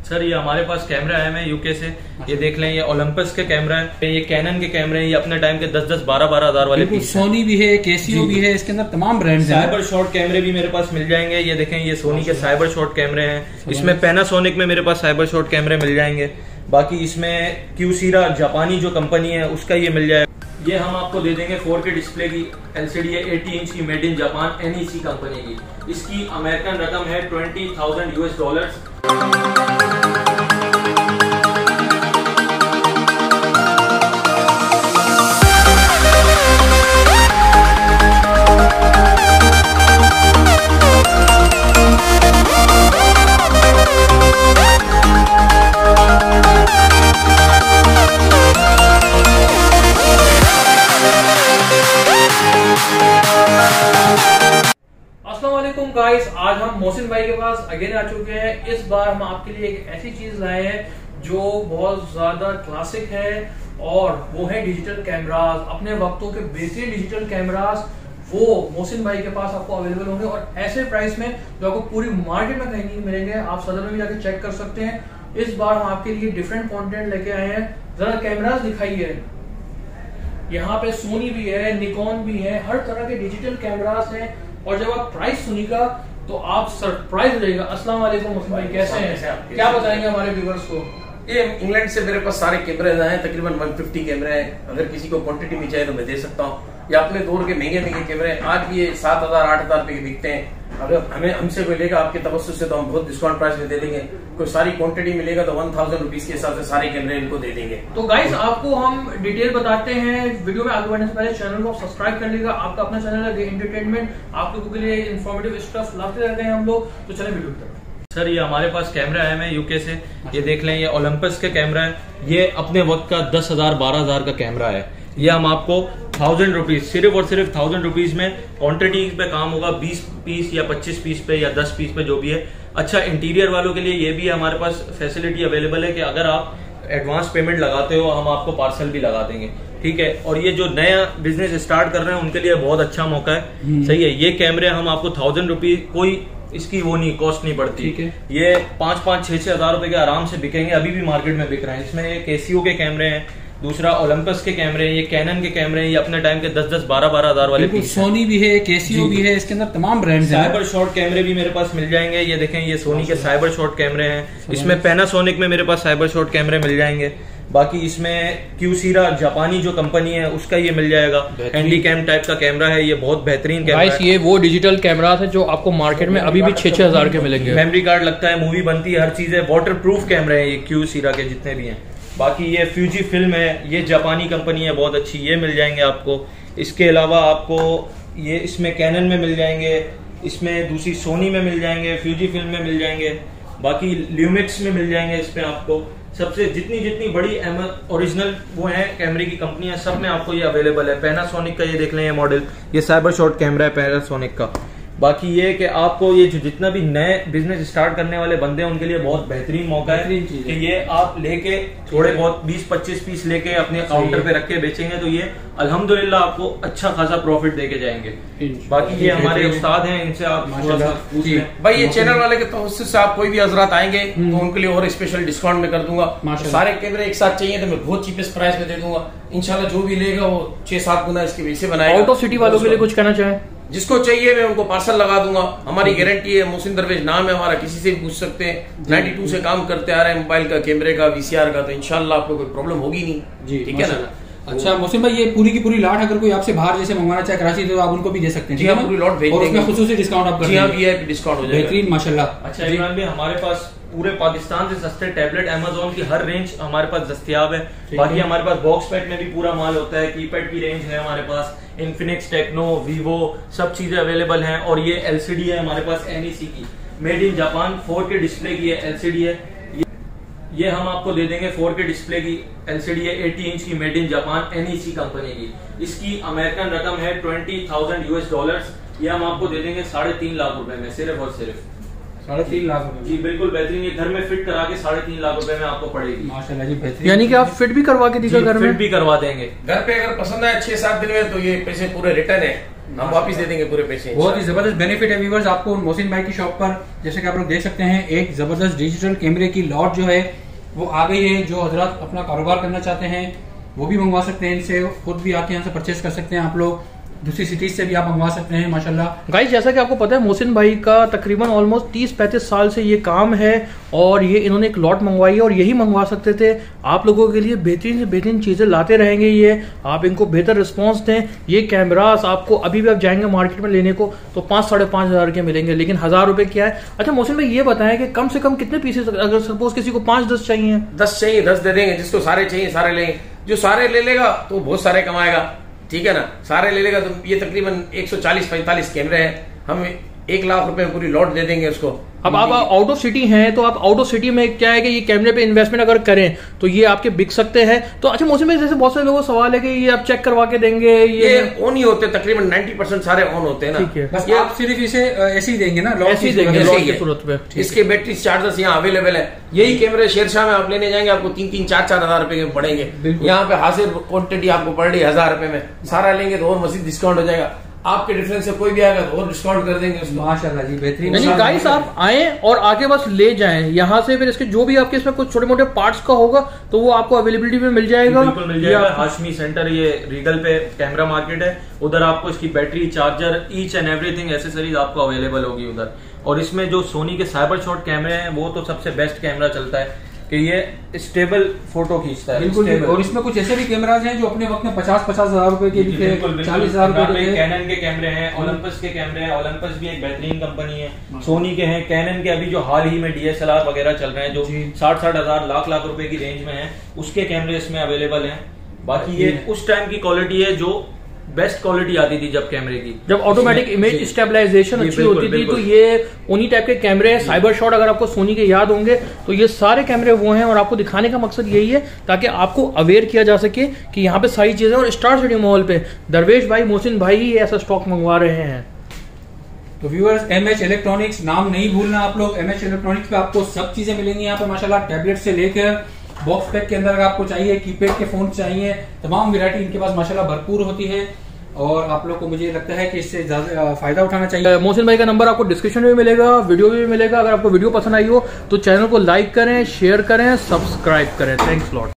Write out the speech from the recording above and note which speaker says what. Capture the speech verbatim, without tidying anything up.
Speaker 1: Sir ये हमारे पास camera आए हैं यूके से। ये देख लें, ये ओलंपस के कैमरा है, ये कैनन के कैमरे हैं। ये अपने टाइम के दस दस बारह बारह हजार वाले पीस।
Speaker 2: सोनी भी है, केसीओ भी है, इसके अंदर तमाम ब्रांड्स हैं।
Speaker 1: साइबर शॉट कैमरे भी मेरे पास मिल जाएंगे। ये देखें, ये सोनी के साइबर शॉट कैमरे हैं। इसमें पैनासोनिक में मेरे पास साइबर शॉट कैमरे मिल जाएंगे। बाकी इसमें क्यूसीरा जापानी जो कंपनी है उसका ये मिल जाएगा। ये हम आपको दे देंगे फोर के डिस्प्ले की एलसीडी है, अस्सी इंच की, made in Japan, NEC company की। इसकी अमेरिकन रकम है ट्वेंटी थाउजेंड यूएस डॉलर्स।
Speaker 2: अस्सलामुअलैकुम गाइस, आज हम मोहसिन भाई के पास अगेन आ चुके हैं। इस बार हम आपके लिए एक ऐसी चीज लाए हैं जो बहुत ज्यादा क्लासिक है और वो है डिजिटल कैमरास। अपने वक्तों के बेहतरीन डिजिटल कैमरास वो मोहसिन भाई के पास आपको अवेलेबल होंगे और ऐसे प्राइस में जो आपको पूरी मार्केट में कहीं नहीं मिलेंगे। आप सदर में भी जाके चेक कर सकते हैं। इस बार हम आपके लिए डिफरेंट कंटेंट लेके आए हैं। जरा कैमरास दिखाइए। यहाँ पे सोनी भी है, निकॉन भी है, हर तरह के डिजिटल कैमरास हैं। और जब आप प्राइस सुनिएगा तो आप सरप्राइज हो जाएगा। अस्सलाम वालेकुम मोहसिन भाई, कैसे हैं? क्या बताएंगे हमारे व्यूअर्स को?
Speaker 3: ये इंग्लैंड से मेरे पास सारे कैमरे हैं, तकरीबन एक सौ पचास कैमरे हैं। अगर किसी को क्वांटिटी में चाहिए तो मैं दे सकता हूँ। या अपने दौर के महंगे महंगे कैमरे आज भी ये सात हजार आठ हजार रुपए के बिकते हैं। अगर हमें हमसे कोई लेगा आपके तवज्जुह से तो हम बहुत डिस्काउंट प्राइस में दे देंगे। कोई सारी क्वांटिटी मिलेगा तो वन थाउजेंड रुपीज के हिसाब से सारे कैमरे इनको दे देंगे।
Speaker 2: तो गाइस आपको हम डिटेल बताते हैं। वीडियो में आगे बढ़ने से पहले चैनल को सब्सक्राइब कर लीजिएगा। आपका अपना चैनल है एंटरटेनमेंट, आप लोगों के लिए इन्फॉर्मेटिव स्टफ लाते रहते हैं हम लोग। तो चले वीडियो की तरफ।
Speaker 1: सर ये हमारे पास कैमरा आए हैं यूके से। ये देख लें, ये ओलंपस के कैमरा है। ये अपने वक्त का दस हजार बारह हजार का कैमरा है। ये हम आपको थाउजेंड रुपीज सिर्फ और सिर्फ थाउजेंड रुपीज में क्वांटिटी पे काम होगा। बीस पीस या पच्चीस पीस पे या दस पीस पे जो भी है। अच्छा, इंटीरियर वालों के लिए ये भी हमारे पास फैसिलिटी अवेलेबल है कि अगर आप एडवांस पेमेंट लगाते हो हम आपको पार्सल भी लगा देंगे। ठीक है। और ये जो नया बिजनेस स्टार्ट कर रहे हैं उनके लिए बहुत अच्छा मौका है। सही है। ये कैमरे हम आपको थाउजेंड रुपीज, कोई इसकी वो नहीं, कॉस्ट नहीं पड़ती।
Speaker 2: ठीक है।
Speaker 1: ये पांच पांच छह छह हजार रुपए के आराम से बिकेंगे। अभी भी मार्केट में बिक रहे हैं। इसमें ये केसीओ के कैमरे हैं, दूसरा ओलंपस के कैमरे हैं, ये कैनन के कैमरे हैं। ये अपने टाइम के दस दस बारह बारह हजार वाले पीस।
Speaker 2: सोनी भी है, केसीओ भी है, इसके अंदर तमाम ब्रांड्स हैं।
Speaker 1: साइबर शॉट कैमरे भी मेरे पास मिल जाएंगे। ये देखें, ये सोनी के साइबर शॉट कैमरे हैं। इसमें पैनासोनिक में मेरे पास साइबर शॉट कैमरे मिल जाएंगे। बाकी इसमें क्यूसीरा जापानी जो कंपनी है उसका ये मिल जाएगा। हैंडी कैम टाइप का कैमरा है। ये बहुत बेहतरीन कैमरा है।
Speaker 2: ये वो डिजिटल कैमरा है जो आपको मार्केट में अभी भी छह छह हजार के मिलेंगे।
Speaker 1: मेमोरी कार्ड लगता है, मूवी बनती है, हर चीज है। वाटर प्रूफ कैमरे हैं ये क्यूसीरा के जितने भी हैं। बाकी ये फ्यूजी फिल्म है, ये जापानी कंपनी है बहुत अच्छी, ये मिल जाएंगे आपको। इसके अलावा आपको ये इसमें कैनन में मिल जाएंगे, इसमें दूसरी सोनी में मिल जाएंगे, फ्यूजी फिल्म में मिल जाएंगे, बाकी ल्यूमिक्स में मिल जाएंगे। इसमें आपको सबसे जितनी जितनी बड़ी ओरिजिनल वो है कैमरे की कंपनियां, सब में आपको ये अवेलेबल है। पैनासोनिक का ये देख लें, ये मॉडल, ये साइबर शॉट कैमरा है पैनासोनिक का। बाकी ये कि आपको ये जो जितना भी नए बिजनेस स्टार्ट करने वाले बंदे हैं उनके लिए बहुत बेहतरीन मौका है कि ये आप लेके थोड़े बहुत बीस पच्चीस पीस लेके अपने काउंटर पे रख के बेचेंगे तो ये अल्हम्दुलिल्लाह आपको अच्छा खासा प्रॉफिट देके जाएंगे। बाकी ये हमारे उस्ताद हैं, इनसे आप
Speaker 3: भाई ये चैनल वाले के तवज्जुह से आप कोई भी हजरात आएंगे तो उनके लिए और स्पेशल डिस्काउंट में कर दूंगा। सारे कैमरे एक साथ चाहिए तो मैं बहुत चीपेस्ट प्राइस में दे दूंगा। इंशाल्लाह जो भी लेगा वो छह सात गुना इसके वैसे बनाएगा।
Speaker 2: आउट ऑफ सिटी वालों के लिए कुछ कहना चाहें?
Speaker 3: जिसको चाहिए मैं उनको पार्सल लगा दूंगा। हमारी गारंटी है। मोहसिन दरवेश नाम है हमारा, किसी से भी पूछ सकते हैं। बानवे से काम करते आ रहे हैं मोबाइल का, कैमरे का, वीसीआर का, तो इंशाल्लाह आपको कोई प्रॉब्लम होगी नहीं। ठीक है ना?
Speaker 2: अच्छा मोहसिन भाई, ये पूरी की पूरी लाट अगर कोई आपसे बाहर जैसे मंगवाना चाहे कराची तो आप उनको भी दे सकते हैं?
Speaker 3: जी हाँ, पूरी लॉट भेज देंगे।
Speaker 2: और उसमें खुसूसी डिस्काउंट आप कर
Speaker 3: देंगे? जी हाँ, वीआईपी डिस्काउंट हो जाएगा।
Speaker 2: बेहतरीन माशाल्लाह।
Speaker 1: अच्छा इमरान भाई, हमारे पास पूरे पाकिस्तान से सस्ते टैबलेट अमेज़न की हर रेंज हमारे पास दस्तयाब है। बाकी हमारे पास बॉक्स पैड में भी पूरा माल होता है। कीपैड की रेंज है हमारे पास, इन्फिनिक्स, टेक्नो, वीवो, सब चीजें अवेलेबल हैं। और ये एलसीडी है हमारे पास एनईसी की, made in Japan, four K display की एलसीडी है। ये हम आपको दे देंगे फोर के डिस्प्ले की एलसीडी है, अस्सी इंच की, made in Japan, NEC company की। इसकी अमेरिकन रकम है ट्वेंटी थाउजेंड यूएस डॉलर्स। ये हम आपको दे देंगे साढ़े तीन लाख रुपए में, सिर्फ और सिर्फ
Speaker 2: साढ़े तीन लाख रुपए।
Speaker 1: जी बिल्कुल बेहतरीन। ये घर में फिट करा के साढ़े तीन लाख रुपए में आपको पड़ेगी।
Speaker 2: माशाल्लाह जी बेहतरीन। यानी कि आप फिट भी करवा के दीजिए घर में?
Speaker 1: फिट भी करवा देंगे।
Speaker 3: घर पे अगर पसंद आए छह सात दिन में तो ये पैसे पूरे रिटर्न है। हम वापस दे देंगे पूरे पैसे।
Speaker 4: बहुत ही जबरदस्त बेनिफिट है व्यूअर्स आपको मोहसिन भाई की शॉप पर। जैसे कि आप लोग देख सकते हैं एक जबरदस्त डिजिटल कैमरे की लॉट जो है वो आ गई है। जो हजरात अपना कारोबार करना चाहते हैं वो भी मंगवा सकते हैं इनसे, खुद भी आके यहाँ से परचेस कर सकते हैं आप लोग। दूसरी सिटीज से भी आप मंगवा सकते हैं माशाल्लाह।
Speaker 2: गाइस जैसा कि आपको पता है मोहसिन भाई का तकरीबन ऑलमोस्ट तीस पैंतीस साल से ये काम है और ये इन्होंने एक लॉट मंगवाई है और यही मंगवा सकते थे। आप लोगों के लिए बेहतरीन से बेहतरीन चीजें लाते रहेंगे ये, आप इनको बेहतर रिस्पॉन्स दें। ये कैमरास आपको अभी भी आप जाएंगे मार्केट में लेने को तो पाँच साढ़े पाँच हजार के मिलेंगे, लेकिन हजार रुपए क्या है। अच्छा मोहसिन भाई ये बताएं कि कम से कम कितने पीसेस, अगर सपोज किसी को पांच दस चाहिए?
Speaker 3: दस चाहिए दस दे देंगे, जिसको सारे चाहिए सारे लेंगे। जो सारे ले लेगा तो बहुत सारे कमाएगा, ठीक है ना। सारे ले लेगा तो ये तकरीबन एक सौ चालीस पैंतालीस कैमरे हैं, हम एक लाख रुपए में पूरी लॉट दे देंगे उसको।
Speaker 2: अब आप आउट ऑफ सिटी हैं तो आप आउट ऑफ सिटी में क्या है कि ये कैमरे पे इन्वेस्टमेंट अगर करें तो ये आपके बिक सकते हैं। तो अच्छा मौसम में जैसे बहुत सारे लोगों का सवाल है कि ये आप चेक करवा के देंगे, ये,
Speaker 3: ये ऑन ही होते हैं, तकरीबन नब्बे परसेंट सारे ऑन होते हैं ना।
Speaker 4: ठीक है, बस ये आप सिर्फ इसे ऐसे ही देंगे ना,
Speaker 2: ऐसे ही देंगे लॉट की सूरत में।
Speaker 3: इसके बैटरी चार्जर्स यहाँ अवेलेबल है। यही कैमरे शेरशाह में आप लेने जाएंगे आपको तीन तीन चार चार हजार रुपए के पड़ेंगे। यहाँ पे हासिल क्वांटिटी आपको पड़ रही है हजार रुपए में, सारा लेंगे तो और मजीद डिस्काउंट हो जाएगा। आपके डिफरेंस से कोई भी आएगा तो और डिस्काउंट कर देंगे उसको।
Speaker 4: माशाल्लाह जी बेहतरीन।
Speaker 2: यानी गाइस आप आए और आके बस ले जाएं यहाँ से, फिर इसके जो भी आपके इसमें कुछ छोटे मोटे पार्ट्स का होगा तो वो आपको अवेलेबिलिटी में मिल जाएगा।
Speaker 1: बिल्कुल मिल जाएगा। हाशमी सेंटर ये रीगल पे कैमरा मार्केट है, उधर आपको इसकी battery, charger, each and everything accessories आपको अवेलेबल होगी उधर। और इसमें जो सोनी के साइबर शॉट कैमरे हैं वो तो सबसे बेस्ट कैमरा चलता है कि ये स्टेबल फोटो खींचता है।
Speaker 4: बिल्कुल। और इसमें कुछ ऐसे भी कैमराज हैं जो अपने वक्त में पचास पचास हजार रुपए के भी, चालीस हजार रुपए के।
Speaker 1: कैनन के कैमरे हैं, ओलंपस के कैमरे हैं। ओलंपस भी एक बेहतरीन कंपनी है। सोनी के हैं, कैनन के अभी जो हाल ही में डीएसएलआर वगैरह चल रहे हैं जो साठ साठ हजार लाख लाख रुपए की रेंज में है, उसके कैमरे इसमें अवेलेबल हैं। बाकी ये उस टाइम की क्वालिटी है जो बेस्ट क्वालिटी आती थी जब कैमरे की,
Speaker 2: जब ऑटोमेटिक इमेज स्टेबलाइजेशन अच्छी होती थी। तो ये उन्हीं टाइप के कैमरे हैं। साइबर शॉट अगर आपको सोनी के याद होंगे तो ये सारे कैमरे वो हैं। और आपको दिखाने का मकसद यही है ताकि आपको अवेयर किया जा सके कि यहाँ पे सारी चीजें। और स्टार सिटी मॉल पे दरवेश भाई, मोहसिन भाई ही ऐसा स्टॉक मंगवा रहे हैं।
Speaker 4: तो व्यूअर्स एम एच इलेक्ट्रॉनिक्स नाम नहीं भूलना आप लोग। एम एच इलेक्ट्रॉनिक्स पे आपको सब चीजें मिलेंगी यहाँ पे माशाल्लाह। टैबलेट से लेकर बॉक्स पैक के अंदर अगर आपको चाहिए, कीपैड के फोन चाहिए, तमाम वैरायटी इनके पास माशाल्लाह भरपूर होती है। और आप लोग को मुझे लगता है कि इससे ज्यादा फायदा उठाना चाहिए।
Speaker 2: मोहसिन भाई का नंबर आपको डिस्क्रिप्शन में मिलेगा, वीडियो में भी मिलेगा। अगर आपको वीडियो पसंद आई हो तो चैनल को लाइक करें, शेयर करें, सब्सक्राइब करें। Thanks lot.